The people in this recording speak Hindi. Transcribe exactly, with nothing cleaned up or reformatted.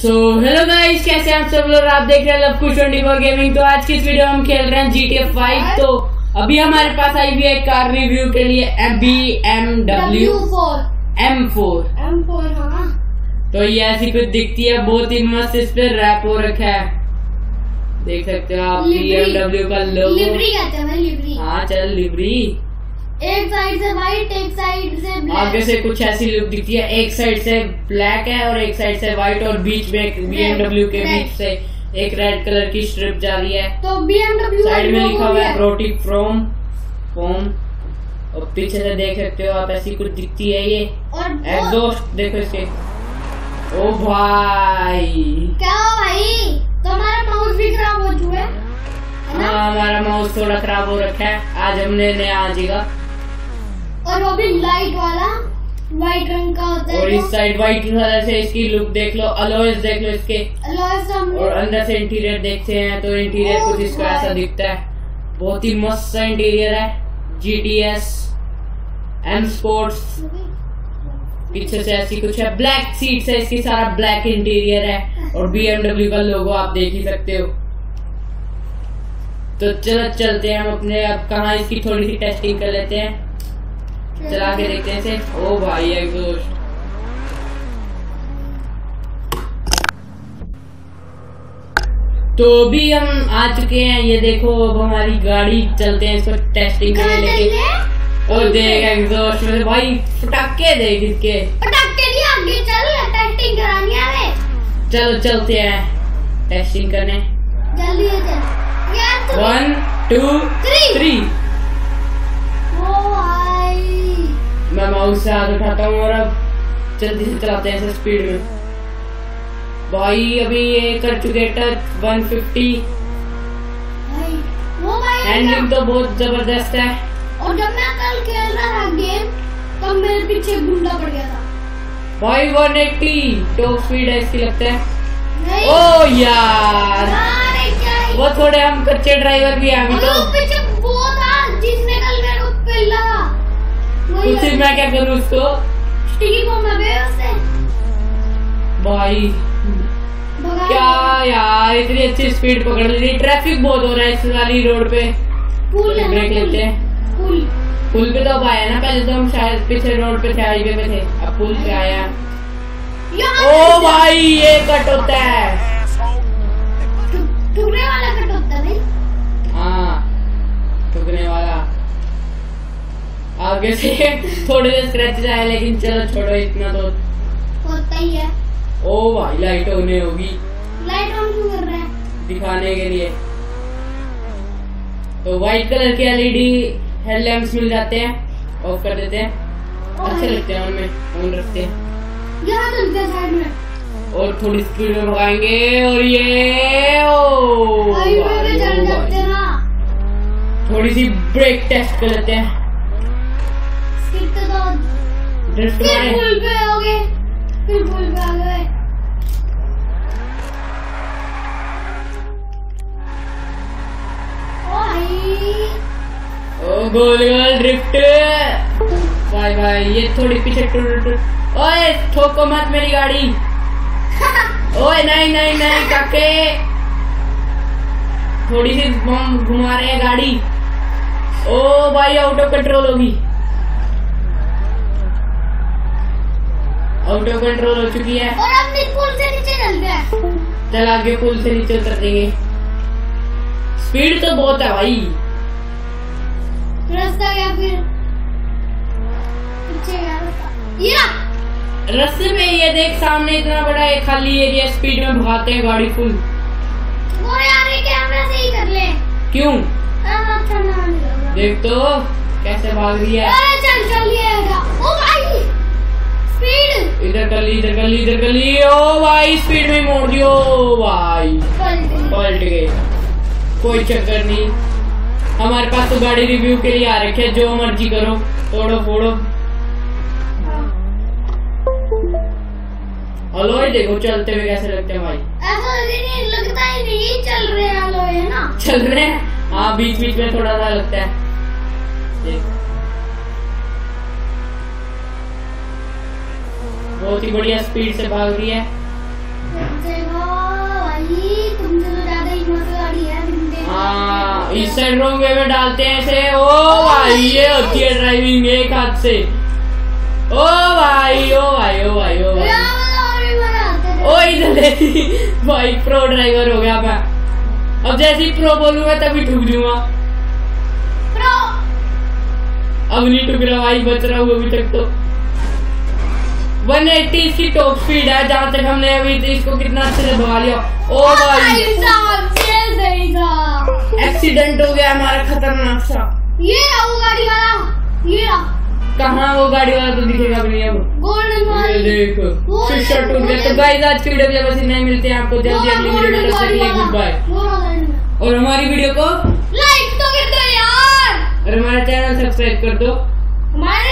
सो हेलो गाइस, कैसे हैं आप सब लोग। आप देख रहे हैं Luv Kush twenty four gaming. तो आज की इस वीडियो में हम खेल रहे हैं जी टी ए फाइव। तो अभी हमारे पास आई हुई है कार रिव्यू के लिए B M W M four. तो ये ऐसी कुछ दिखती है, बहुत ही मस्त। इस पे रैप हो रखा है, देख सकते हो आप। बी एम डब्ल्यू का लोगो, लिवरी कहते हैं लिवरी। हाँ चल लिवरी। एक साइड से व्हाइट, एक साइड से ब्लैक। आगे से कुछ ऐसी लुक दिखती है, एक साइड से ब्लैक है और एक साइड से व्हाइट, और बीच में बी एम डब्ल्यू के बीच से एक रेड कलर की स्ट्रिप जा रही है। तो बी एम डब्ल्यू साइड में लिखा हुआ है रोटी फ्रॉम फोम, और पीछे से देख सकते हो आप ऐसी कुछ दिखती है ये। और एग्जॉस्ट देखो इसके। ओ भाई क्या हो भाई, तुम्हारा माउस भी खराब हो चुका है। हाँ हमारा माउस थोड़ा खराब हो रखा है, आज हमने नया आजेगा। और वो भी लाइट वाला, व्हाइट रंग का होता है। और इस साइड व्हाइट कलर से इसकी लुक देख लो, अलॉयज देख लो इसके। और अंदर से इंटीरियर देखते हैं तो इंटीरियर कुछ इसका ऐसा दिखता है, बहुत ही मस्त सा इंटीरियर है। G T S M sports, पीछे से ऐसी कुछ है। ब्लैक सीट्स है इसकी, सारा ब्लैक इंटीरियर है, और बी एम डब्ल्यू का लोगो आप देख ही सकते हो। तो चलो चलते हैं हम अपने, अब कहाँ इसकी थोड़ी सी टेस्टिंग कर लेते हैं, चला के देखते हैं इसे। ओ भाई एग्जॉस्ट, तो भी हम आ चुके हैं। ये देखो अब हमारी गाड़ी, चलते हैं इसको टेस्टिंग करने लेके। और देख एग्जॉस्ट में भाई पटाखे देख इसके। पटाखे नहीं, आगे चल टेस्टिंग करानी है। चलो चलते हैं टेस्टिंग करने, जल्दी चल यार। One two three. मैं माउस से हाथ उठाता हूँ और अब जल्दी से चलाते हैं इसे स्पीड में। भाई अभी ये कर चुके टच वन फिफ्टी। हैंडलिंग तो बहुत जबरदस्त है। और जब मैं कल खेल रहा था गेम, तब मेरे पीछे गुंडा पड़ गया था भाई। वन एट्टी टॉप स्पीड है इसकी लगता है। ओ यार वो थोड़े हम कच्चे ड्राइवर भी हैं अभी तो। पीछे वो था जिसने कल मेरे को पिला। उसी मैं क्या करूँ उसको, स्टिकी बम लगे उससे भाई। क्या यार इतनी अच्छी स्पीड पकड़ ली। ट्रैफिक बहुत हो रहा है इस वाली रोड पे। ब्रेक लेते हैं। पुल पुल पे तो अब आया ना, पहले तो हम शायद पीछे रोड पे थे, हाईवे पे थे, अब पुल पे आया। ओ भाई ये कट होता है, ठुकने वाला कट होता है। हाँ ठुकने वाला। आगे से थोड़े से स्क्रैचेस आए, लेकिन चलो छोड़ो, इतना तो होता ही है। ओ भाई लाइट होने होगी। लाइट ऑन क्यों कर रहा है? दिखाने के लिए। तो व्हाइट कलर के एल ई डी हेडलैम्प्स मिल जाते हैं, ऑफ कर देते हैं। अच्छे लगते हैं उनमें, ऑन रखते हैं। यहाँ चलते हैं साइड में, और थोड़ी स्पीड में भगाएंगे। और ये ओ हाईवे पे चल जाते हैं ना। थोड़ी सी ब्रेक टेस्ट कर लेते हैं। ड्रिफ्ट मारे, पुल पे हो गए, फिर पुल पे आ गए। ओ गोल गोल ड्रिफ्ट। भाई भाई ये थोड़ी पीछे टूट टूट। ओए ठोको मत मेरी गाड़ी। ओए नहीं नहीं नहीं काके, थोड़ी सी बम घुमा रहे हैं गाड़ी। ओ भाई आउट ऑफ कंट्रोल होगी, आउट ऑफ कंट्रोल हो चुकी है। और अब पुल से नीचे चलते हैं। चल आगे पुल से नीचे उतर देंगे। स्पीड तो बहुत है भाई। रास्ता क्या फिर पीछे गया रास्ता। ये रास्ते में ये देख सामने इतना बड़ा एक खाली एरिया, स्पीड में भगाते हैं गाड़ी फुल। वो यार ये कैमरा से ही कर ले। क्यों? अच्छा ना लगा। देख तो कैसे भाग रही है। अरे चल चल ये आएगा। ओ भाई स्पीड, इधर कर ली, इधर कर ली, इधर कर ली। ओ भाई स्पीड में मोड़ दियो भाई, पलट गए। कोई चक्कर नहीं, हमारे पास तो गाड़ी रिव्यू के लिए आ रखे, जो मर्जी करो, तोड़ो फोड़ो। अलॉय देखो चलते हुए कैसे लगते हैं भाई। ऐसा नहीं लगता ही नहीं, चल रहे हैं अलॉय है ना, चल रहे हैं। हाँ बीच बीच में थोड़ा सा लगता है। बहुत ही बढ़िया स्पीड से भाग रही है। इस साइड रॉन्ग वे में डालते हैं इसे। ओ भाई ये होती है ड्राइविंग एक हाथ से। ओ भाई ओ भाई ओ भाई ओ भाई ओ इधर भाई प्रो ड्राइवर हो गया मैं। अब जैसे ही प्रो बोलूंगा तभी ठुक दूंगा। प्रो अब नहीं ठुक रहा भाई, बच रहा हूँ अभी तक। तो एक सौ अस्सी इसकी टॉप स्पीड है, जहाँ तक हमने अभी इसको कितना अच्छे से भगा लिया। ओ भाई एक्सीडेंट हो गया हमारा खतरनाक सा। ये रहा वो गाड़ी वाला, ये रहा। कहाँ वो गाड़ी वाला तो दिखेगा भी नहीं अब। गोल्डन वाली ये देखो शीशा टूट गया। तो गाइस आज की वीडियो में बस इतना ही, मिलते हैं आपको जल्दी अगली वीडियो में। तब तक के लिए गुड बाय। और हमारी वीडियो को लाइक तो कर दो यार, और हमारा चैनल सब्सक्राइब कर दो। हमारे